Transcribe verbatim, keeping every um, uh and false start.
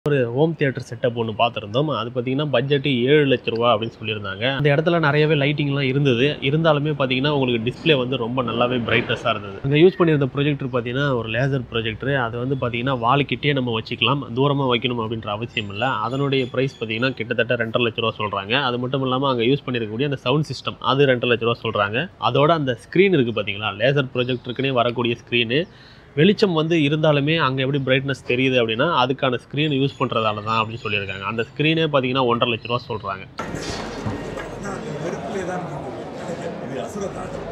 ஒரு home theatre setup ஒன்று பார்த்துருந்தோம். அது பார்த்தீங்கன்னா பட்ஜெட் ஏழு லட்ச ரூபா அப்படின்னு சொல்லியிருந்தாங்க. அந்த இடத்துல நிறையவே லைட்டிங்லாம் இருந்தது. இருந்தாலுமே பார்த்தீங்கன்னா உங்களுக்கு டிஸ்பிளே வந்து ரொம்ப நல்லாவே பிரைட்னஸாக இருந்தது. அங்கே யூஸ் பண்ணியிருந்த ப்ரொஜெக்டர் பார்த்தீங்கன்னா ஒரு லேசர் ப்ரொஜெக்டர். அது வந்து பார்த்தீங்கன்னா வாலுக்கிட்டே நம்ம வச்சுக்கலாம், தூரமாக வைக்கணும் அப்படின்ற அவசியம் இல்லை. அதனுடைய ப்ரைஸ் பார்த்தீங்கன்னா கிட்டத்தட்ட ரெண்டரை லட்ச ரூபா சொல்கிறாங்க. அது மட்டும் இல்லாமல் அங்கே யூஸ் பண்ணியிருக்கக்கூடிய அந்த சவுண்ட் சிஸ்டம் அது ரெண்டரை லட்ச ரூபா சொல்கிறாங்க. அதோட அந்த ஸ்க்ரீன் இருக்குது பார்த்தீங்களா, லேசர் ப்ரொஜெக்டருக்குனே வரக்கூடிய ஸ்க்ரீனு, வெளிச்சம் வந்து இருந்தாலுமே அங்கே எப்படி பிரைட்னஸ் தெரியுது அப்படின்னா அதுக்கான ஸ்க்ரீன் யூஸ் பண்ணுறதால தான் அப்படின்னு சொல்லியிருக்காங்க. அந்த ஸ்க்ரீனே பார்த்தீங்கன்னா ஒன்றரை லட்ச ரூபா சொல்கிறாங்க.